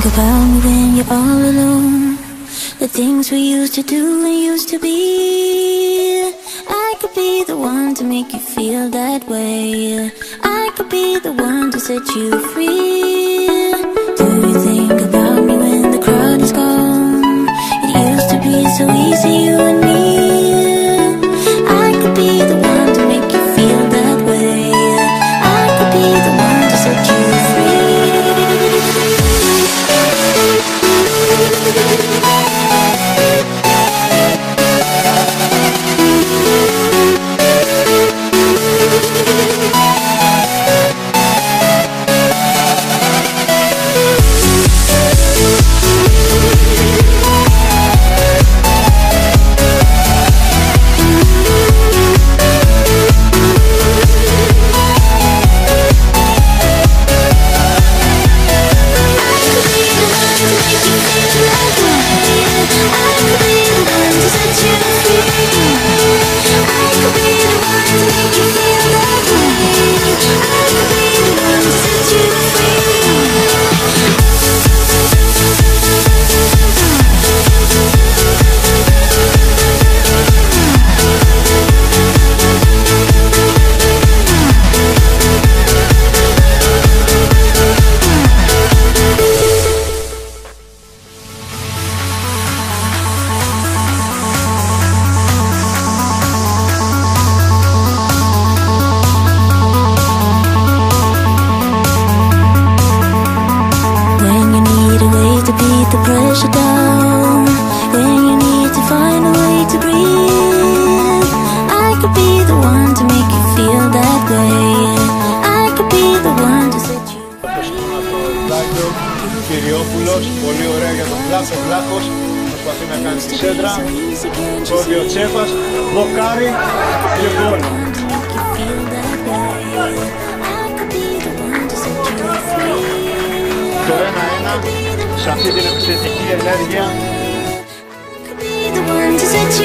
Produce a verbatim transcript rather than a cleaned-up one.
think about me when you're all alone? The things we used to do and used to be. I could be the one to make you feel that way. I could be the one to set you free. Do you think about me when the crowd is gone? It used to be so easy, you and me. I could be the one to make you feel that way. I could be the one to set you free. The pressure down, when you need to find a way to breathe. I could be the one to make you feel that way. I could be the one to set you free. Κυριόπουλος, πολύ ωραία για τον Βλάχο. Βλάχος προσπαθεί να κάνει τη σέντρα. Κόβει ο Τσέφας, δοκάρι και γκολ. Το ένα ένα σε αυτή την επιθετική ενέργεια.